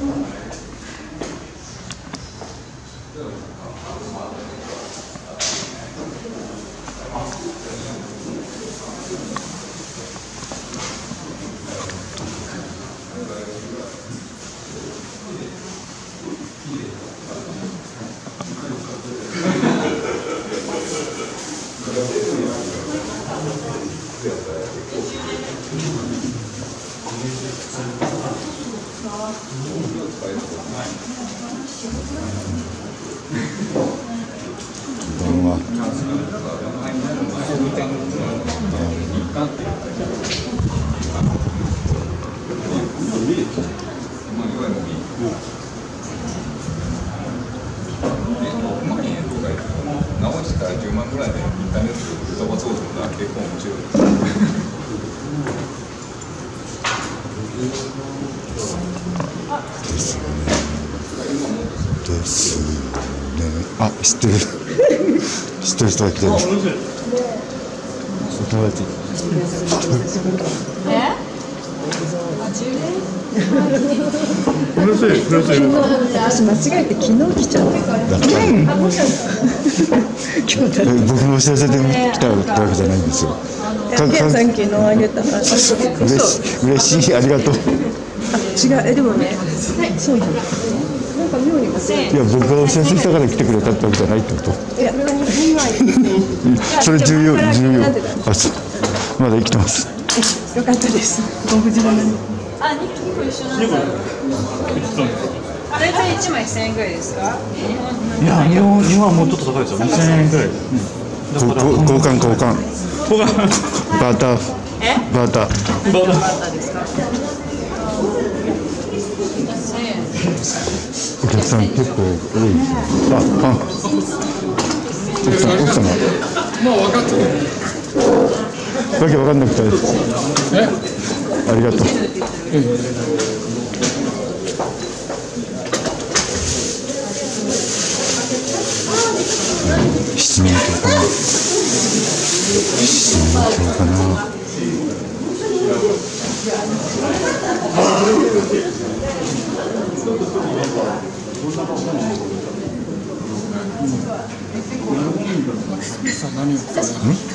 直したら10万ぐらいでインターネットで飛ばそうと思ったら結構面白いですね。あ、知ってる。知ってる人が来てる。友達。 私間違えて昨日来ちゃった。 僕も知らせてきたわけじゃないんですよ。 ケンさん昨日あげた。 嬉しい、ありがとう。 違う、でもね、そうだ。なんか妙にいや、僕がお知らせしたから来てくれたってわけじゃないってこと。 いや、 それ重要。あ、そう。まだ生きてます。 よかったです。ご無事なのに。 あ、2個一緒なんだ。大体1枚1000円ぐらいですか？ いや、日本はもうちょっと高いですよ。2000円ぐらい。 交換。バーターですか？ お客さん結構多いですね。あ、パン。奥様。 もう分かってる。 わけわかんなくて。ありがとう。七面鳥かな。 さあ何を